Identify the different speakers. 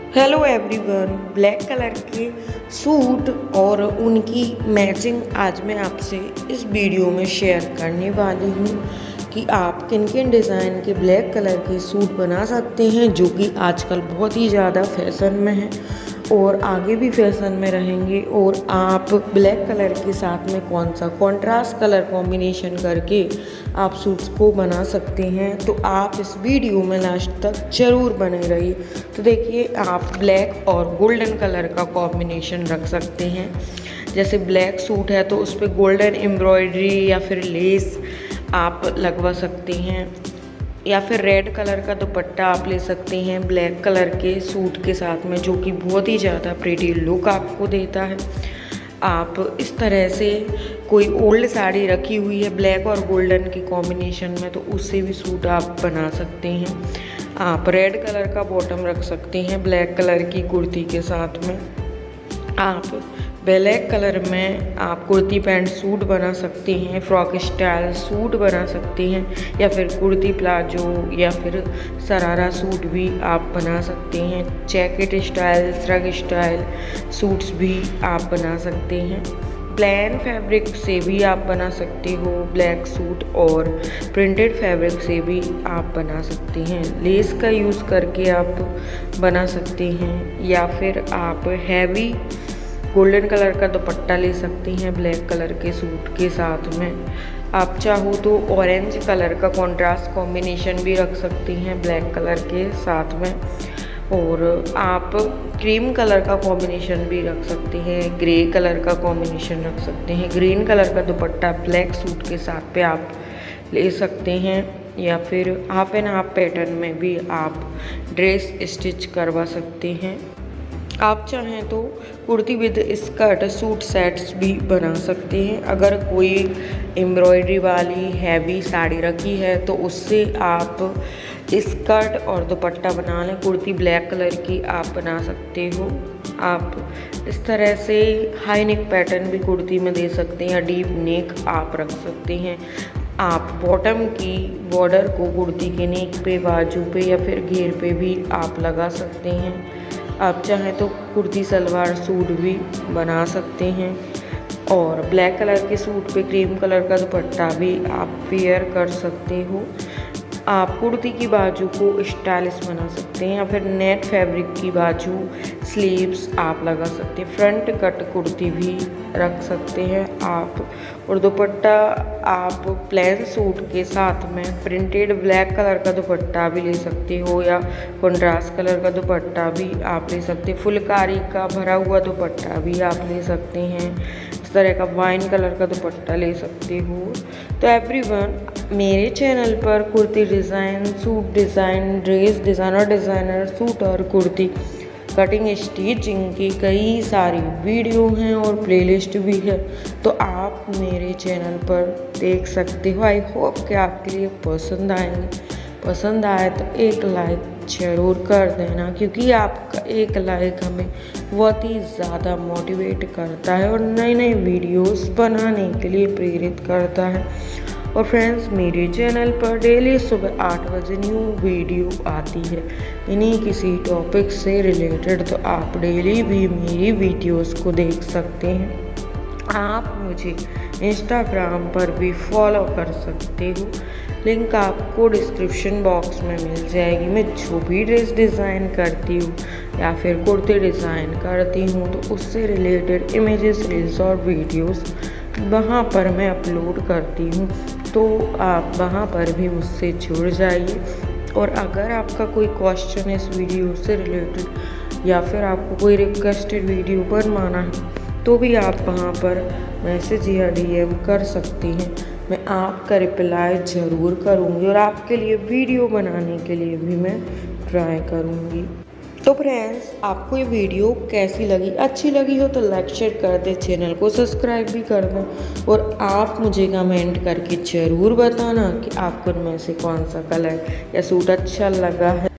Speaker 1: Hello everyone, black colour के suit और उनकी मैचिंग आज मैं आपसे इस वीडियो में शेयर करने वाली हूँ कि आप किन किन डिज़ाइन के ब्लैक कलर के सूट बना सकते हैं, जो कि आजकल बहुत ही ज़्यादा फैशन में है और आगे भी फैशन में रहेंगे। और आप ब्लैक कलर के साथ में कौन सा कॉन्ट्रास्ट कलर कॉम्बिनेशन करके आप सूट्स को बना सकते हैं, तो आप इस वीडियो में लास्ट तक ज़रूर बने रहिए। तो देखिए, आप ब्लैक और गोल्डन कलर का कॉम्बिनेशन रख सकते हैं। जैसे ब्लैक सूट है तो उस पर गोल्डन एम्ब्रॉयडरी या फिर लेस आप लगवा सकते हैं, या फिर रेड कलर का दुपट्टा आप ले सकते हैं ब्लैक कलर के सूट के साथ में, जो कि बहुत ही ज़्यादा प्रीटी लुक आपको देता है। आप इस तरह से कोई ओल्ड साड़ी रखी हुई है ब्लैक और गोल्डन के कॉम्बिनेशन में, तो उससे भी सूट आप बना सकते हैं। आप रेड कलर का बॉटम रख सकते हैं ब्लैक कलर की कुर्ती के साथ में। आप ब्लैक कलर में आप कुर्ती पैंट सूट बना सकते हैं, फ्रॉक स्टाइल सूट बना सकते हैं, या फिर कुर्ती प्लाजो या फिर शरारा सूट भी आप बना सकते हैं। Jacket style, shrug style suits भी आप बना सकते हैं। प्लेन फैब्रिक से भी आप बना सकते हो ब्लैक सूट, और प्रिंटेड फैब्रिक से भी आप बना सकते हैं। लेस का यूज़ करके आप बना सकते हैं, या फिर आप हैवी गोल्डन कलर का दुपट्टा ले सकती हैं ब्लैक कलर के सूट के साथ में। आप चाहो तो ऑरेंज कलर का कॉन्ट्रास्ट कॉम्बिनेशन भी रख सकती हैं ब्लैक कलर के साथ में, और आप क्रीम कलर का कॉम्बिनेशन भी रख सकते हैं, ग्रे कलर का कॉम्बिनेशन रख सकते हैं। ग्रीन कलर का दुपट्टा ब्लैक सूट के साथ पे आप ले सकते हैं, या फिर हाफ एंड हाफ पैटर्न में भी आप ड्रेस स्टिच करवा सकते हैं। आप चाहें तो kurti with skirt suit sets भी बना सकते हैं। अगर कोई एम्ब्रॉयडरी वाली हैवी साड़ी रखी है तो उससे आप स्कर्ट और दुपट्टा बना लें। कुर्ती ब्लैक कलर की आप बना सकते हो। आप इस तरह से हाई नेक पैटर्न भी कुर्ती में दे सकते हैं, या डीप नेक आप रख सकते हैं। आप बॉटम की बॉर्डर को कुर्ती के नेक पे, बाजू पे या फिर घेर पे भी आप लगा सकते हैं। आप चाहें तो कुर्ती सलवार सूट भी बना सकते हैं, और ब्लैक कलर के सूट पे क्रीम कलर का दुपट्टा भी आप वेयर कर सकते हो। आप कुर्ती की बाजू को स्टाइलिश बना सकते हैं, या फिर नेट फैब्रिक की बाजू स्लीव्स आप लगा सकते हैं। फ्रंट कट कुर्ती भी रख सकते हैं आप, और दुपट्टा आप प्लेन सूट के साथ में प्रिंटेड ब्लैक कलर का दुपट्टा भी ले सकते हो, या कॉन्ट्रास्ट कलर का दुपट्टा भी आप ले सकते हैं। फुलकारी का भरा हुआ दुपट्टा भी आप ले सकते हैं। इस तरह का वाइन कलर का दुपट्टा ले सकते हो। तो एवरीवन, मेरे चैनल पर kurti design, suit design, dress design और डिज़ाइनर सूट और कुर्ती कटिंग स्टिचिंग की कई सारी वीडियो हैं और प्लेलिस्ट भी है, तो आप मेरे चैनल पर देख सकते हो। आई होप कि आपके लिए पसंद आएंगे। पसंद आए तो एक लाइक ज़रूर कर देना, क्योंकि आपका एक लाइक हमें बहुत ही ज़्यादा मोटिवेट करता है और नई नई वीडियोस बनाने के लिए प्रेरित करता है। और फ्रेंड्स, मेरे चैनल पर डेली सुबह 8 बजे न्यू वीडियो आती है इन्हीं किसी टॉपिक से रिलेटेड, तो आप डेली भी मेरी वीडियोस को देख सकते हैं। आप मुझे इंस्टाग्राम पर भी फॉलो कर सकते हो, लिंक आपको डिस्क्रिप्शन बॉक्स में मिल जाएगी। मैं जो भी ड्रेस डिज़ाइन करती हूँ या फिर कुर्ती डिज़ाइन करती हूँ, तो उससे रिलेटेड इमेजेस, रील्स और वीडियोस वहाँ पर मैं अपलोड करती हूँ, तो आप वहाँ पर भी मुझसे जुड़ जाइए। और अगर आपका कोई क्वेश्चन इस वीडियो से रिलेटेड, या फिर आपको कोई रिक्वेस्टेड वीडियो बनवाना है, तो भी आप वहाँ पर मैसेज या डीएम कर सकती हैं। मैं आपका रिप्लाई ज़रूर करूँगी, और आपके लिए वीडियो बनाने के लिए भी मैं ट्राई करूँगी। तो फ्रेंड्स, आपको ये वीडियो कैसी लगी? अच्छी लगी हो तो लाइक शेयर कर दें, चैनल को सब्सक्राइब भी कर दें, और आप मुझे कमेंट करके ज़रूर बताना कि आपको इनमें से कौन सा कलर या सूट अच्छा लगा है।